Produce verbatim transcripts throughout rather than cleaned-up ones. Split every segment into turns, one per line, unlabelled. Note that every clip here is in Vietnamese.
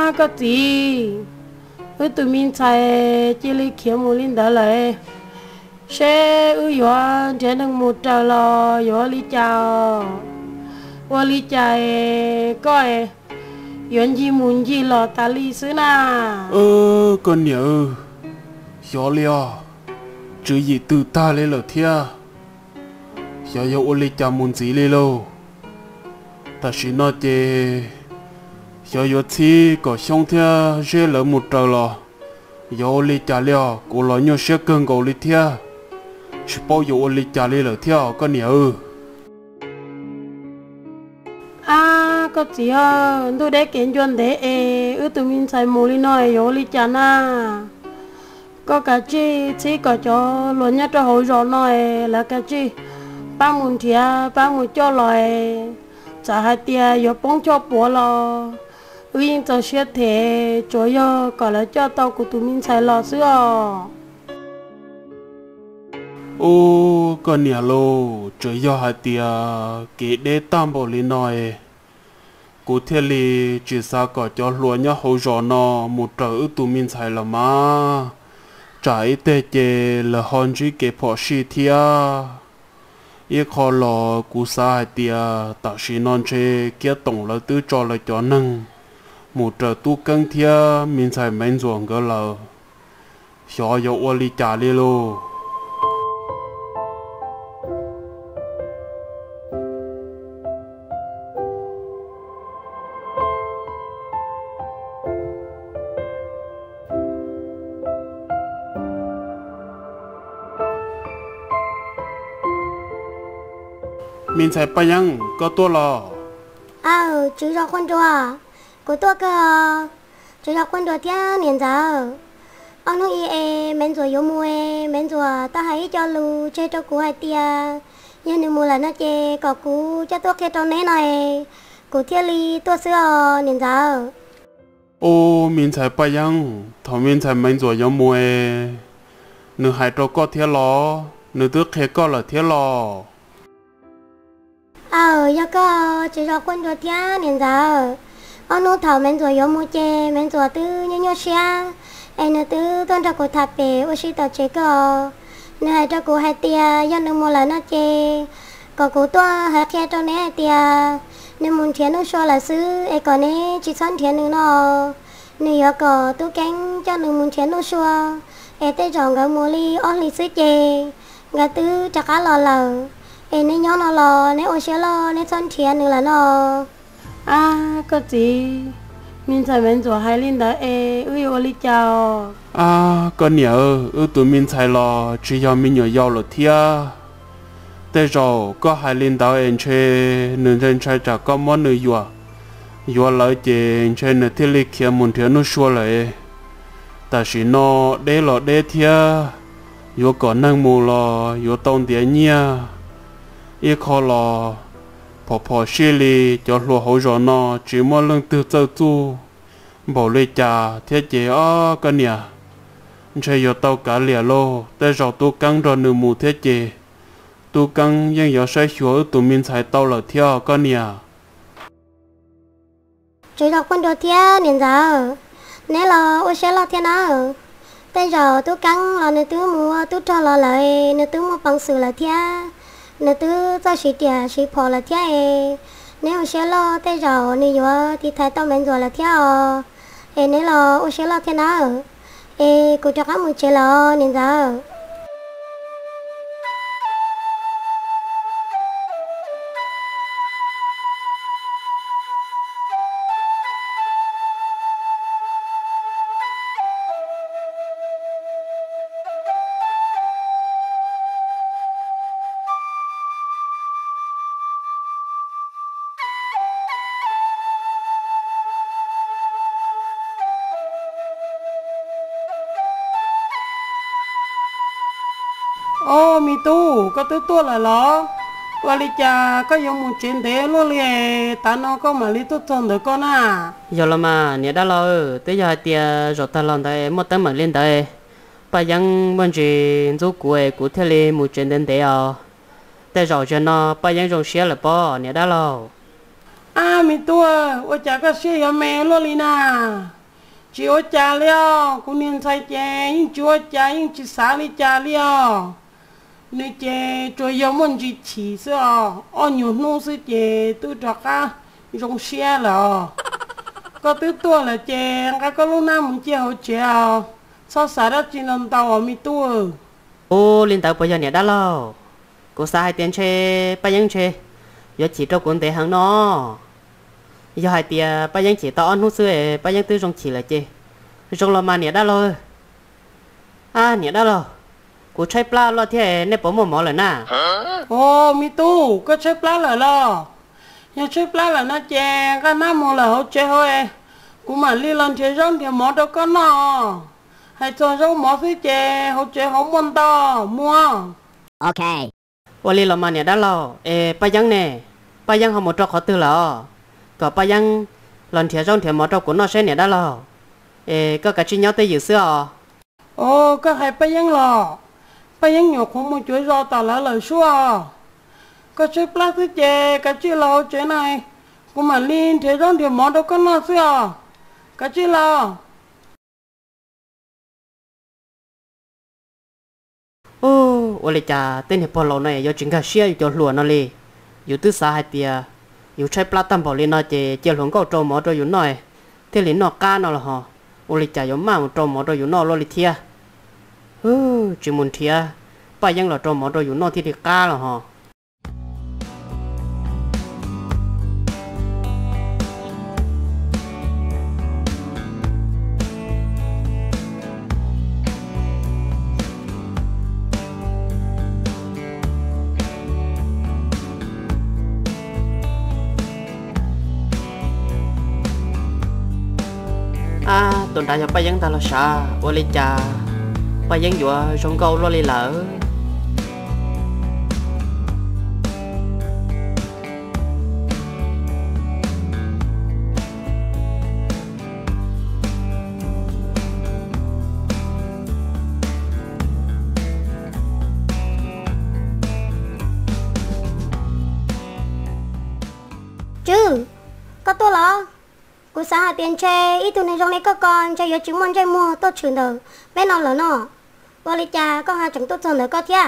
à có gì ư tụi mình xài chỉ lấy kiếm một linh đó lại sẽ ư yếu trên đường một trâu lo yếu lý chào và lý chạy coi yếu gì muốn gì lo ta lý xứ na
ơ con nhớ yếu liao chứ gì từ ta lấy lỡ thia yếu yếu ô lý chào muốn gì lấy lâu ta chỉ nói chê yếu yếu chi có xong thia dễ lỡ một trâu lo yếu lý chào liao cô lo nhau sẽ cơn gầu lý thia chỉ bao yếu ô lý chào lấy lỡ thia con nhớ
à có gì à tôi để kiến chuyện để ư tụi mình xài mù li nói yếu lý chả na có cả chi chỉ có cho luôn nhất cho hồi rồi nói là cả chi ba muốn thia ba muốn cho lại chả hai tia yếu bông cho bố lo uyên cho xe thế cho yo gọi là cho tao của tụi mình xài lò xưa
ô con nhà lô trời do hai tia kỹ để tam bộ li nói cụ thể li chỉ sao có cho luôn nhá hồi rồi nó một trời ư tụi mình xài là mà trái tê chê là hòn chỉ kẹp bỏ xì thia ít khó lò cụ sa hai tia tạo xì non chê kia tổng là tư cho là cho nâng một trời tu căng thia mình xài men ruộng cái là xóa yếu ô li trả li lô mình sẽ bay nhang có tua lò
à chú cho con đùa của tôi cơ chú cho con đùa thế niên giờ ông nói e men rồi yêu mua men rồi ta hãy cho lu chơi cho cô hai tia nhưng nếu mua là nó chơi có cô cho tôi kia trong này này cô thiên li tôi xưa niên giờ
ô mình sẽ bay nhang thằng mình sẽ men rồi yêu mua nửa hai trâu có thiết lò nửa tước khé có là thiết lò
ờ giờ có chú cho con đùa thế niên giờ ông nói thằng men rồi yêu mua chơi men rồi tư nhau nhau xe em nói tư tôi cho cô tháp bể ô xí tao chơi cơ nếu hai cho cô hai tia do nó mua là nó chơi có cô tôi hai kia trong này hai tia nếu muốn thiệt nó cho là xứ em còn này chỉ sẵn thiệt nữa nó nếu giờ có tôi cánh cho nó muốn thiệt nó cho em tới chọn cái mua ly ô ly xứ chơi người tư chắc cá lò lờ em nên nhớ nó lò nếu ô xí lò nếu sẵn thiệt nữa là nó
à có gì mình xài men rồi hai linh đó ê ư ô lý chào
à con nhớ ư tụi mình xài lò chỉ do mình nhớ giàu là thia thế rồi có hai linh đó em chơi nên trên chơi trả có món nữa vừa vừa lại chơi chơi nữa thì lịch kia muốn thiếu nó xua lại ta chỉ nó để lò để thia vừa còn năng mù lò vừa tông tiền nhia ít khó lò phò phò xí li cho lúa hậu rồi nó chỉ mua lương từ từ tu bảo lấy trà thiết chế ó cái nhà chơi giờ tàu cả lìa lô tới rồi tu căng rồi nửa mù thiết chế tu căng nhưng giờ sai chúa tụi mình xài tàu là theo cái nhà
chú đọc con đồ thiên niên giờ nếu là ô xe là thiên nào tới giờ tu căng là nơi tu mua tu cho là lại nơi tu mua bằng sự là thiên nếu tư cho chị tiền chị phò là thế nếu xe lo tới giờ nếu giờ thì thấy tao mình rồi là thế à nếu là ô xe lo thế nào ê cô cho các một chế lo nên giờ
ô mi tu có tứ tua là lo qua lý cha có dùng một chuyện thế luôn liền ta nó có mà lý tốt hơn được con à
giờ là mà nhớ đã lo tới giờ tia rồi ta làm tại một tấm mà lên tại bây giờ bọn chị giúp của của thế li một chuyện đến thế à tới rồi cho nó bây giờ dùng xe là bao nhớ đã lo
à mi tu ôi cha có xe ya mẹ luôn đi na chiếu cha liao cô niên sai chè nhưng chúa cha nhưng chỉ sáng đi cha liao nơi chè cho yêu muốn chỉ chỉ sao ở nhiều nô sư chè tôi cho cả dùng xe là có thứ tua là chè cái có lúc nào muốn chè hỗ trợ sao xả đó chỉ làm tàu ở mi tua
ô liên tàu bây giờ nhẹ đã lâu cô sa hai tiền chơi ba yang chơi giờ chỉ cho cuốn tế hàng nó giờ hai tiền ba yang chỉ tao ăn hút sữa ba yang tư trong chỉ là chơi trong lo mà nhẹ đã lâu à nhẹ đã lâu cô chơi pla lo thế nên bỏ một mỏ rồi na
ô mi tu có chơi pla là lo nhà chơi pla là nó chè cái năm mỏ là hỗ trợ thôi cô mà đi lần chơi rong thì mỏ đâu có nó hay cho rong mỏ phía chè hỗ trợ không muốn to mua
ok
ô li lo mà nhẹ đã lâu ê ba yang nè ba yang không một trò khó tư lo có ba yang lần thiệt rong thiệt mỏ trò của nó sẽ nhẹ đã lâu ê có cả chi nhau tới dự xưa
ô có hai ba yang lò ba yang nhỏ không một chuỗi rau tao lá lời xua có chơi pla thứ chè cả chi lò chơi này cô mà liên thế rong thì món đâu có nó xưa cả chi lò
ô ô lê cha tên hiệp bảo này do chính cả xia cho lùa nó li yêu tư xa hai tia yêu chơi pla tam bảo lên nó chè chè luôn có trâu mỏ trâu yêu nói thế liền nó cá nó là họ ô lê cha yêu mà trâu mỏ trâu yêu nó lo li thia ừ chỉ muốn thia ba yang là trâu mỏ trâu yêu nó thì thì cá là họ à tuần đại cho ba yang ta là sao ô lê cha ba yang vừa trong câu lo lì lỡ
chứ có tôi lo cô xã hạ tiền chơi ít tuổi này trong này có con chơi yếu chứng môn chơi mua tốt trường đầu bé nó lớn nó vô lý cha con hai chẳng tốt trường nữa có thế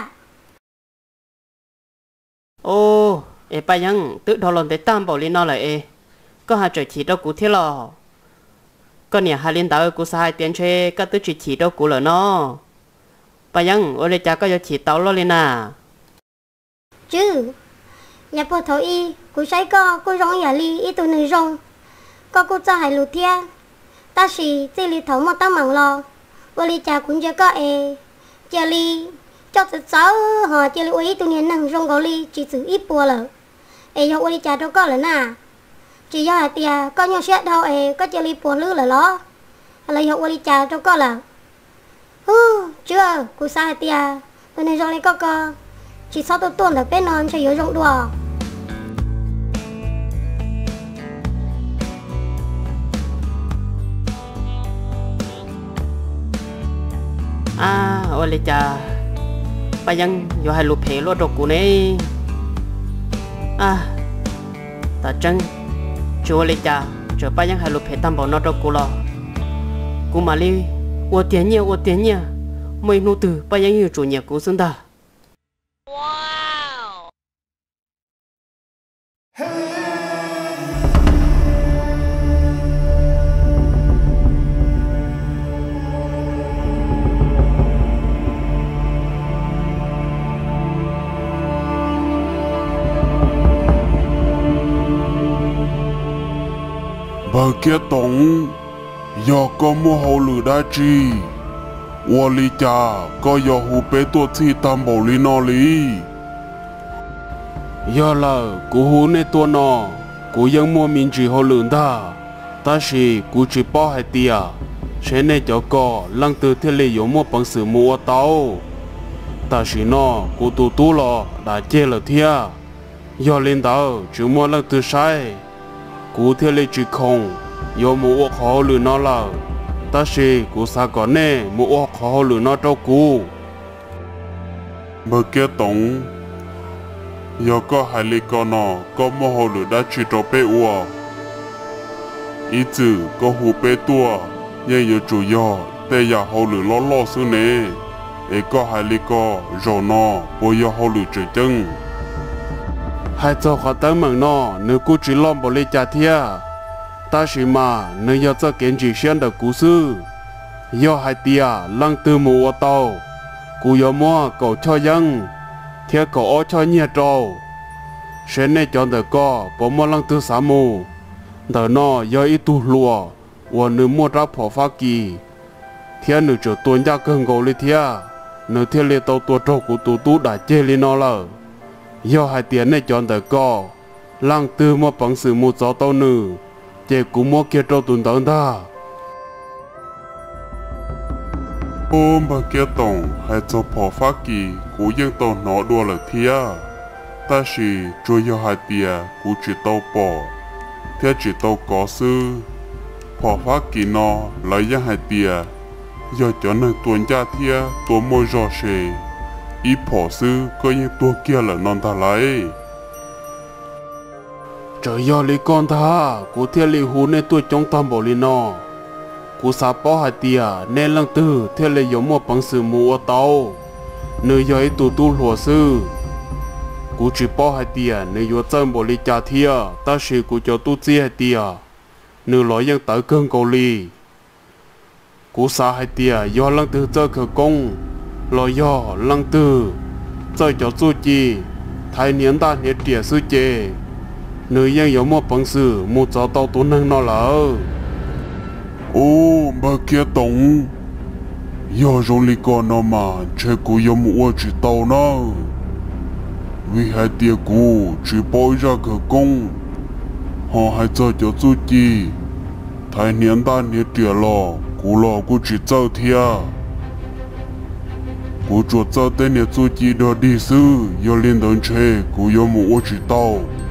ô ê ba yang tự thọ lần tới tam bảo lên nó lại ê có hai trời chỉ đâu cú thế lò có nhà hai liên tàu cú sai tiền chơi có tự chỉ chỉ đâu cú lỡ nó ba yang ô lê cha có giờ chỉ tàu lo lên à
chứ nhà bộ thấu y cô sai co cô rong nhà ly ít tuổi này rong có cô cho hai lụt thia ta chỉ chỉ li thấu một tấm mảng lò vô li cha cũng chưa có e chia li cho tự sáu họ chia li uy tụi niên năng rong gò li chỉ xử ít bùa lợ e do vô li cha đâu có lợ na chỉ do hai tia có nhau xét đâu e có chia li bùa lư lợ ló là do vô li cha đâu có lợ hú chưa cô sai hai tia tụi này rong li có co chỉ sau tôi tuần được bên non cho yếu rong đùa
à ô lê cha ba yang yo hai lụp hệ lo đồ cũ này à ta chân chú lê cha chờ ba yang hai lụp hệ tam bảo nó đồ cũ lo cũ mà li ô tiền nhiều ô tiền nhiều mấy nô từ ba yang nhiều chủ nhà cũ xứng ta
bà kia tổng giờ có mua hậu lửa đa chi ô lý cha có giờ hù bế tuột si tam bảo lý nó lý giờ là cú hù nê tuột nó cúยังmua mình chỉ hậu lửa ta ta chỉ cú chỉ bỏ hai tia sẽ nê cho có lăng từ thế lì yếu mua bằng sự mua tàu ta chỉ nó cú tu tu lo đã chê là thia giờ lên tàu chỉ mua lăng từ sai cú theo lệ chỉ không, yêu mua khó lừa nó là, ta sẽ cú sa có nè mua khó lừa nó cho cú. Bữa kia tổng, giờ có hai lệ con nó có mua khó lừa đã chỉ cho bé uo, ý chữ có hú bé tua, ยังอยู่จุยอแต่อยากเอาหรือล้อล้อซื้อเนเอก็หายลิก็รอนอปอยเอาหรือจืดจึงให้เจ้าขอตั้งเมืองนอเนื้อกูจีล้อมบริจาเทียตาชิมาเนื้อยาจะเกินจีเชียนเดกูซื้อยอให้เตียลังตือมัวเตากูยอมัวเก่าช่อยังเทียเก่าอ้อช่อเนียโจเชนในจอนเดก็ปอมัวลังตือสามูเดนอยออีตูลัวว่าเนื้อมัวรับผอฟ้ากีเทียเนื้อจะตัวยาเกินกูเลยเทียเนื้อเทียเลยเตาตัวโจกูตูตูได้เจลินอเลยยอให้เตียในจอนเดก็ลังตือมัวปังสือมูจอเตาเนื้อเจกูมัวเกียโจตุนตังดาโอ้มาเกี่ยตงให้เจ้าพ่อฟ้ากีกูยังต้องหนอดัวเลยเทียแต่สิช่วยยาให้เตียกูจิตโตปอเทียจิตโตก่อซื้อพ่อฟ้ากีนอเลยยังให้เตียยอดจนในตัวยาเทียตัวโมจอเชอีพ่อซื้อก็ยังตัวเกี่ยเลยนอนตาไหลเจอยอลิกอนท่ากูเทียลิหูในตัวจงตามบริโนกูสาปอหาเตียเนลังตื้อเทเลยยมัวปังสือมัวเตาเนื้อยอยตูตูหัวซื้อกูจีปอหาเตียเนื้อยจังบริจาเทียตาชีกูจะตู้เจียเตียเนื้อลอยยังเต๋อเกินเกาหลีกูสาหาเตียยอลังตื้อเจอเขกงลอยยอลังตื้อเจอจะจู้จีไทยเนียนตาเนียเตียซื้อเจเนื้อยังยมัวปังสือมูจะเตาตัวนั่งนอเหลอโอ้มาเกียตงยอจงลิกอนอมาเชกูยมัวจิตเอานะวิหารเตียกูจีปอยจากเขกงหอให้เจ้าจะจู้จีไทยเนียนตาเนียเตียรอกูรอกูจีเจ้าเทียกูจวดเจ้าเต้นเนียจู้จีดอดีซื้อยอเลียนเดินเชกูยมัวจิตเอา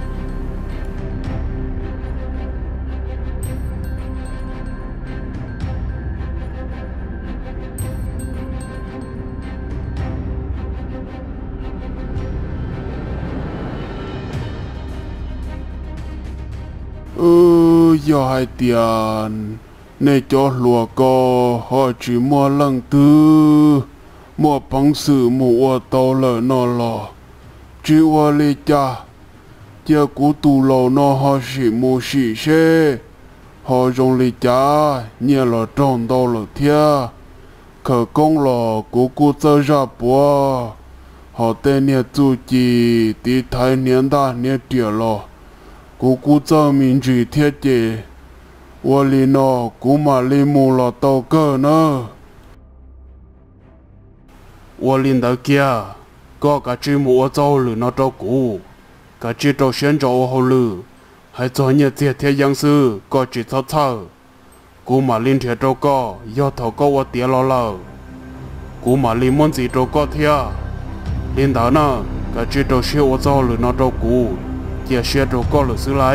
เออยอให้เตียนในจอหลัวก็หอจีมัวลังตื้อมัวปังสือมัวเตาเลยนอลอจีวาลิจาเจ้ากูตูโลนอหอชิมูชิเชหอจงลิจาเนี่ยละจงเตาเลยเทียเขกงหลอกูกูเจอจับปัวหอเตเนี่ยจูจีตีไทยเนียนดาเนี่ยเดียลอกูกูเจ้ามินจีเทียเจวลีนอกูมาลีมูลอโตเกอเนอวลินดาเกียก็กะจีมัวเจ้าหรือนอโตกูกะจีโตเชียนโจโฮลือให้เจ้าเนี่ยเทียเทียยังซื้อก็จีเท่าเท่ากูมาลินเทียโตก็ยอดเท่าก็ว่าเตียรอเลอกูมาลีมันจีโตก็เทียลินดานะกะจีโตเชียวเจ้าหรือนอโตกูเจียเชียโดก็หรือซื้อไร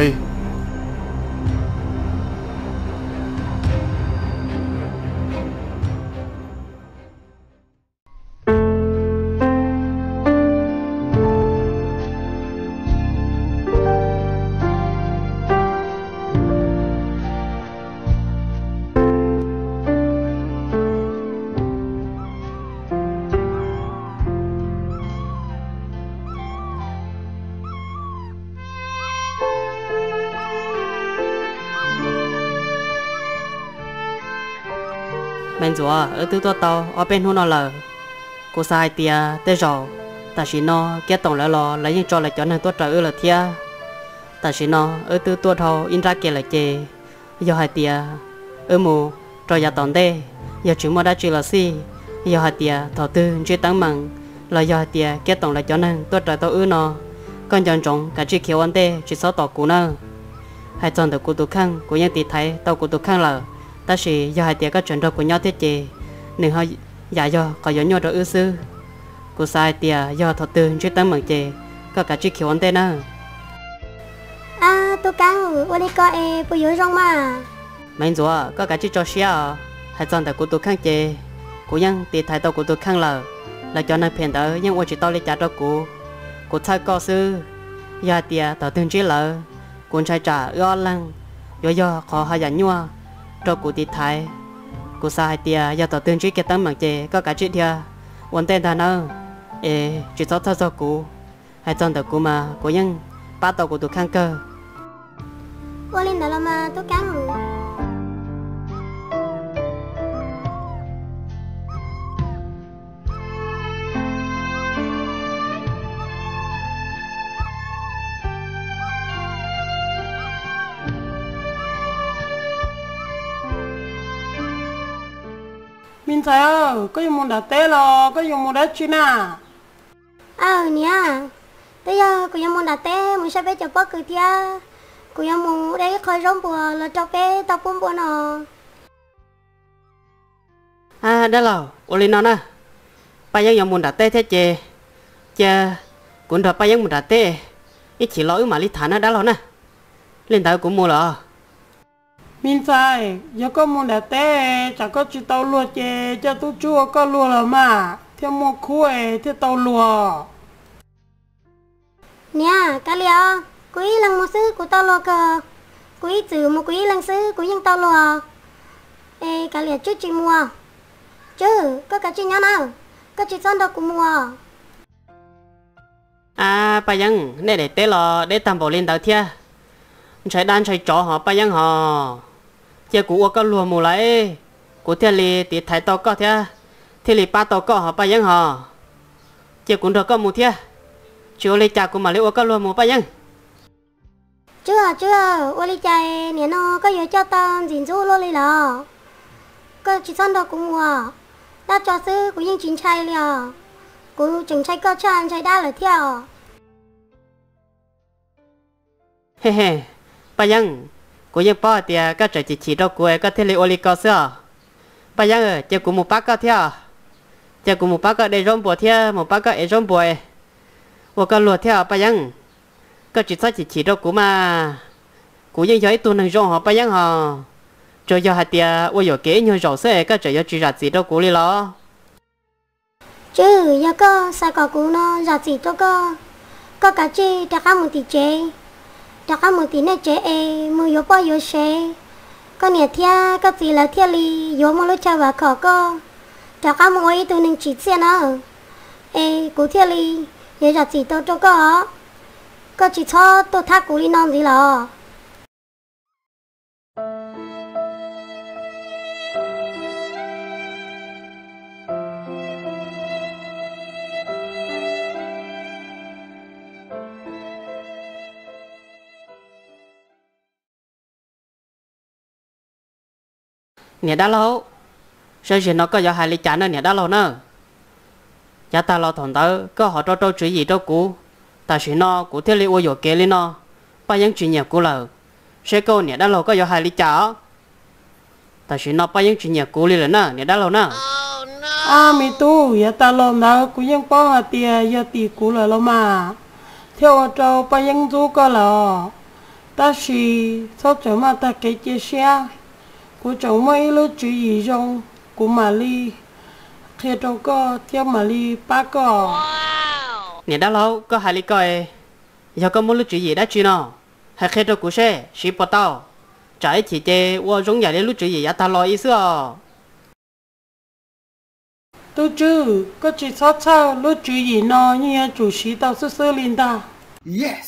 mình chúa ở từ tua tàu ở bên hôn nó lờ cô sai tia tê rò ta chỉ nó kết tổng lại lò lấy những trò lại cho nên tua trời ư là thia ta chỉ nó ở từ tua thầu in ra kia là chê do hai tia ở mù trò nhà tổng đê giờ chúng mà đã chỉ là si do hai tia thọ tư chưa tăng bằng là do hai tia kết tổng lại cho nên tua trời tàu ư nó con chọn trồng cả chỉ khiếu anh đê chỉ sáu tàu cũ nơ hai chọn được cụ tụ khăn của những tỷ thấy tàu cụ tụ khăn lờ ta chỉ do hai tia các chuyện đó của nhau thiết chế nên họ giả do có giống nhau đó ư sư của sai tia do thọ tư chưa tăng bằng chế có cả chỉ khiếu anh đê nơ
à tôi căng tôi đi coi em bây giờ rong mà
mình rồi có cả chỉ cho xia hai chọn được cụ tụ khăn chế của những tỷ thấy tàu cụ tụ khăn lờ là cho nên phiền tới nhưng tôi chỉ tao lấy trả cho cụ cụ thay co sư do tia tàu tương chế lờ cuốn trai trả ưa lăng do do khó hai giả nhua cho cụ tỷ thái cụ sa hai tia giờ tao tương trí cái tấm bằng chè có cả chuyện thia vấn tên thà nó ê chỉ cho thao cho cụ hay trong tao cụ mà cụ nhân ba tao cụ tụ khang cơ
ô linh đó là mà tôi cắn
mình thấy ơ có dùng một đá té lo có dùng một đá chi na
à nha bây giờ cô muốn đặt té muốn sẽ bé cho bác cứ thia cô muốn đấy khơi rong bùa là cho bé tao bún bùa nó
à đó là ô linh nó nè bây giờ dùng một đá té thế chè chè cũng được bây giờ một đá té ít chỉ lỗi mà lý thản nó đã lo nè lên tao cũng mua rồi
mình thấy giờ có một đá té chẳng có chỉ tàu lúa chè cho tôi chua có lúa là mà theo một khuê theo tàu lúa
nha cái liệu quý lần một sư của tao lo cơ quý trừ một quý lần sư của những tao lo ê cái liệu chút chị mua chứ có cả chị nhau nào có chị son đâu cũng mua
à bây giờ để để té lo để tạm bảo lên tao thia chạy đan chạy chó họ bây giờ họ giờ cụ có lùa mù lại cụ thiên li thì thái tao có thia thiên li ba tao có họ bây giờ họ giờ cũng được có mù thia chú lấy chả của mà lấy có lùa mù bây giờ
chưa chưa ô li chạy nè nó có yếu cho tao gìn giữ lô li là có chị son đâu cũng mua đã cho sư của những chính trai liền của chính trai có chân trai đa là theo
he he bây giờ của những bao thì các trẻ chỉ chỉ đâu của các thế lực oli cao xưa bây giờ chỉ của một bác cao theo chỉ của một bác cao để rong bò theo một bác cao để rong bò và cái lúa theo bây giờ các chỉ chỉ chỉ đâu của mà của những giấy tu năng rong họ bây giờ họ cho giờ hạt tiền và giờ kế nhiều rau sữa các trẻ chỉ ra chỉ đâu của đi lo
chứ giờ có sao có của nó ra chỉ đâu có có cả chị đã có một tí chế đã có một tí này chế e mua yếu bao yếu chế có nhà thia có gì là thia li yếu một lúc chơi và khó có đã có một ý tôi nên chỉ xem nó e của thia li giờ ra chỉ đâu đâu có có chỉ cho tôi thắc của li non gì là
nè đã lâu sao chuyện nó có giờ hai lý chán nữa nè đã lâu nữa giá ta lo thằng đó có họ cho cho chuyện gì đâu cũ ta chuyện nó cũ thiết lý ô dỗ kế lên nó bao nhiêu chuyện nhiều cũ là sẽ câu nè đã lâu có giờ hai lý chả ta chuyện nó bao nhiêu chuyện nhiều cũ lên nữa nè đã lâu nữa
à mi tu giờ ta lo nào cũngยังป้องà tiền giờ tỷ cũ là lo mà theo cho bao nhiêu du có là ta chỉ sau trở mà ta kể chia sẻ của chồng mấy lúc chú ý trong của mà li khi đâu có theo mà li ba có
nè đã lâu có hai lý coi giờ có một lúc chú ý đã chú nó hay khi đâu cũng sẽ chỉ bắt tao trái chỉ chơi và giống như lúc chú ý giá ta lo ý xưa
tôi chứ có chỉ sót sao lúc chú ý nó như chủ sĩ tao sơ sơ lên ta
Yes.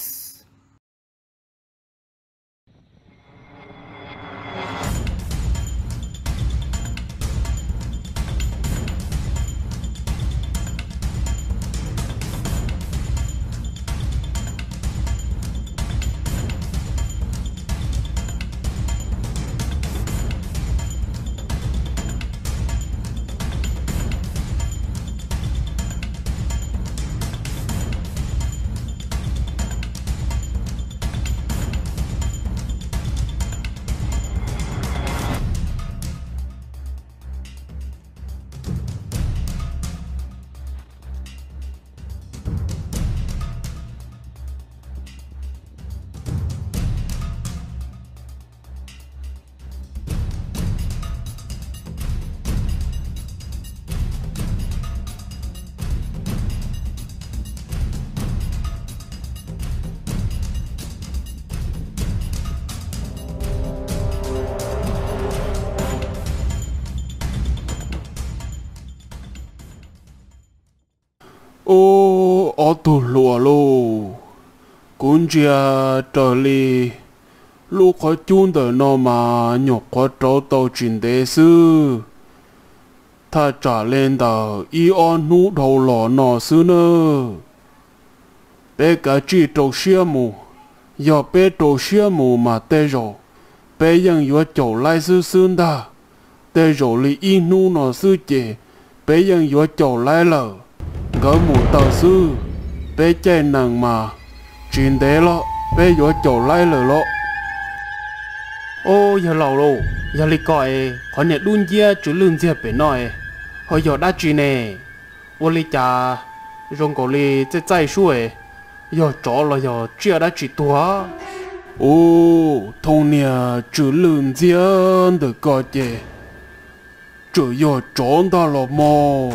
ô ở tù lùa lô cũng chia trở li lúc khó chun đời nó mà nhọc quá trâu tàu trình đề sư ta trả lên tờ y on nụ đầu lò nọ sư nơ bé cả chỉ trâu xia mù giờ bé trâu xia mù mà tê rồi béยังอยู่chỗ lại sư sư ta tê rồi li y nụ nọ sư chế béยังอยู่chỗ lại lờ gỡ mù tờ sư bé chạy nàng mà trình đề lo béอยู่chỗ lại lờ lo
ô giờ lâu rồi giờ li coi họ nhận đun chia chú lương chia bể nói họ giờ đã chuyện nè ô li cha rong cổ li chạy chạy xuôi giờ chó là giờ chia đã chỉ tua
ô thôn nhà chú lương chia được coi chè chú giờ chọn ta là mò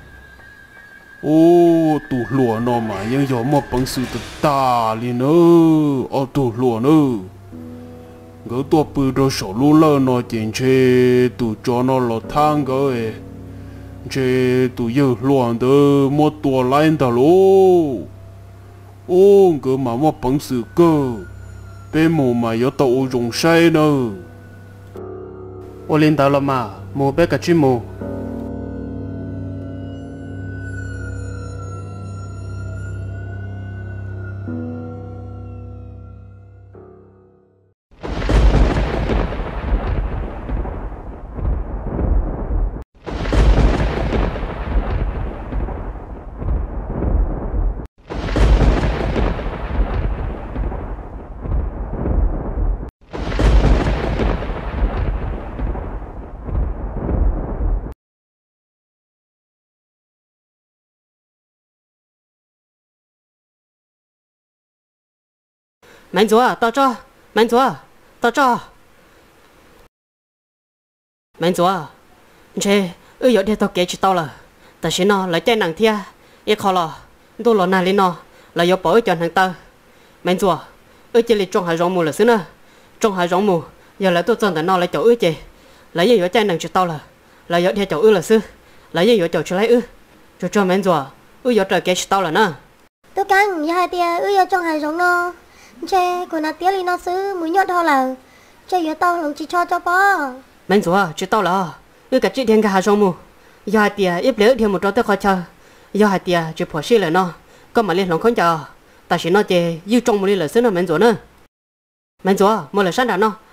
ô tụ lúa nó mà nhưng giờ một bằng sự tự ta liền nữa ở tụ lúa nữa gỡ tua bự đồ sổ lú lơ nó chèn chê tụ cho nó lọt thang gỡ ấy chê tụ giờ luồn đơ một tua lại ta lô ô gỡ mà một bằng sự cơ bên mù mà có tàu dùng say nữa
ô lên tàu là mà mù bé cả chim mù mạnh chúa tao cho mạnh chúa tao cho mạnh chúa chê ư giờ đi tao kể chỉ tao là ta xin nó lại chơi nàng thia ít khó lo tôi lo nào lên nó là giờ bỏ cho thằng tao mạnh chúa ư chơi lịch trong hải rong mù là xứ nữa trong hải rong mù giờ lại tôi chọn tại nó lại chỗ ư chơi lại giờ giờ chơi nàng chỉ tao là lại giờ đi chỗ ư là xứ lại giờ giờ chỗ chỉ lấy ư cho cho mạnh chúa ư giờ trời kể chỉ tao là nè
tôi căng giờ hai tia ư giờ trong hai giống nó chê của nó tia li nó xứ mới nhọt thôi là chê giờ tao lòng chỉ cho cho bó
mạnh chúa chỉ tao là ư cả chị thiên cả hải rong mù giờ hai tia ít lỡ thêm một trâu tới khó chờ giờ hai tia chỉ bỏ xí lại nó có mà lên lòng không chờ ta chỉ nói chê yêu trong một đi là xứ nó mạnh chúa nữa mạnh chúa một là sáng đàn nó